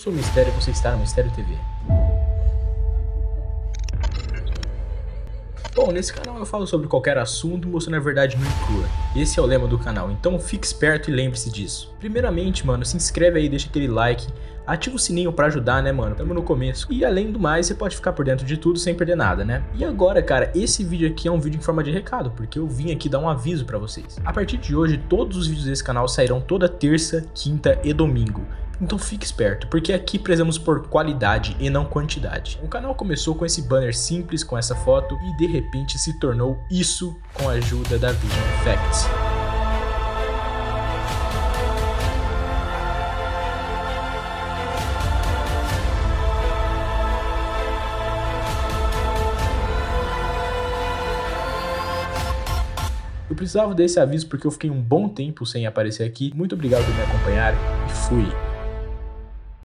sou o Mistério e você está no Mistério TV. Bom, nesse canal eu falo sobre qualquer assunto mostrando a verdade nua e crua. Esse é o lema do canal, então fique esperto e lembre-se disso. Primeiramente, mano, se inscreve aí, deixa aquele like, ativa o sininho pra ajudar, né, mano? Tamo no começo. E além do mais, você pode ficar por dentro de tudo sem perder nada, né? E agora, cara, esse vídeo aqui é um vídeo em forma de recado, porque eu vim aqui dar um aviso pra vocês. A partir de hoje, todos os vídeos desse canal sairão toda terça, quinta e domingo. Então fique esperto, porque aqui prezamos por qualidade e não quantidade. O canal começou com esse banner simples, com essa foto, e de repente se tornou isso com a ajuda da Vision Effects. Eu precisava desse aviso porque eu fiquei um bom tempo sem aparecer aqui. Muito obrigado por me acompanhar e fui!